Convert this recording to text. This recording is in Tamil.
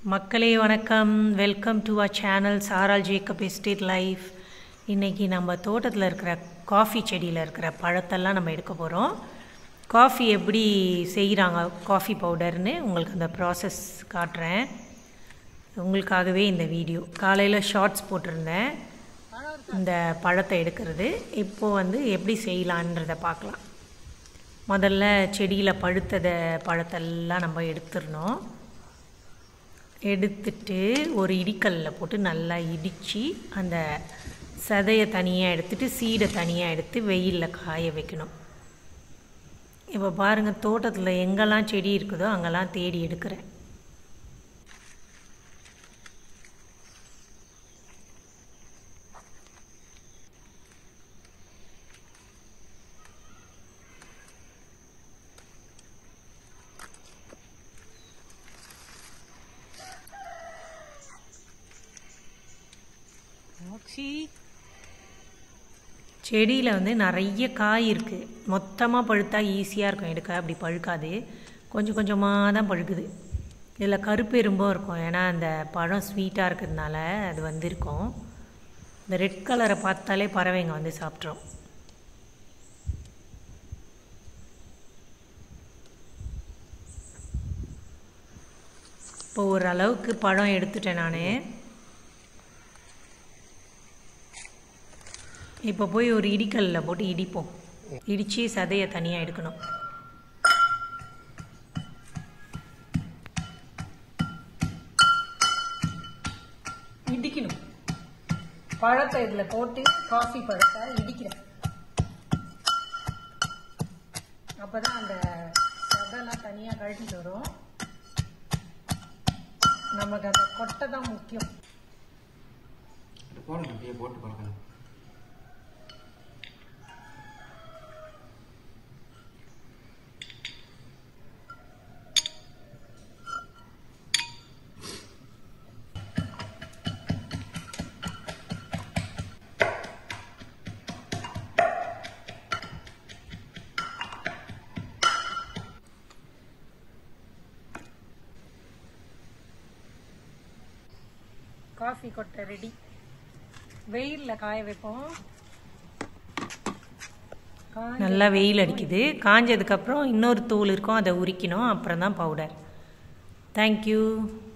மக்களே வணக்கம். Welcome to our channel Charal Jacob estate life. இன்றைக்கி நம்ம தோட்டத்தில் இருக்கிற காஃபி செடியில் இருக்கிற பழத்தெல்லாம் நம்ம எடுக்க போகிறோம். காஃபி எப்படி செய்கிறாங்க காஃபி பவுடர்னு உங்களுக்கு அந்த ப்ராசஸ் காட்டுறேன். உங்களுக்காகவே இந்த வீடியோ. காலையில் ஷார்ட்ஸ் போட்டிருந்தேன் இந்த பழத்தை எடுக்கிறது. இப்போது எப்படி செய்யலான்றதை பார்க்கலாம். முதல்ல செடியில் பழத்தெல்லாம் நம்ம எடுத்துடணும். எடுத்துட்டு ஒரு இடிக்கல்லில் போட்டு நல்லா இடித்து அந்த சதையை தனியாக எடுத்துட்டு சீடை தனியாக எடுத்து வெயிலில் காய வைக்கணும். இப்போ பாருங்கள், தோட்டத்தில் எங்கெல்லாம் செடி இருக்குதோ அங்கெல்லாம் தேடி எடுக்கிறேன். செடியில் நிறைய காய் இருக்குது. மொத்தமாக பழுத்தா ஈஸியாக இருக்கும் எடுக்க, அப்படி பழுக்காது. கொஞ்சம் கொஞ்சமாக தான் பழுக்குது. இதில் கருப்பு எறும்பும் இருக்கும், ஏன்னா அந்த பழம் ஸ்வீட்டாக இருக்கிறதுனால அது இருக்கும். இந்த ரெட் கலரை பார்த்தாலே பறவைங்க சாப்பிட்றோம். இப்போ ஓரளவுக்கு பழம் எடுத்துட்டேன் நான். இப்போ போய் ஒரு இடிக்கல்லில் போட்டு இடிப்போம். இடித்து சதையை தனியாக எடுக்கணும். இடிக்கணும். பழத்தை இதில் போட்டு காஃபி பழத்தை இடிக்கிறேன். அப்போ தான் அந்த சதைலாம் தனியாக கழட்டிட்டு வரும். நமக்கு அந்த கொட்டை தான் முக்கியம். போட்டு பார்க்கலாம். காஃபி கொட்டை ரெடி. வெயிலில் காய வைப்போம். நல்லா வெயில் அடிக்குது. காஞ்சதுக்கப்புறம் இன்னொரு தூள் இருக்கும், அதை உரிக்கணும். அப்புறம் தான் பவுடர். தேங்க்யூ.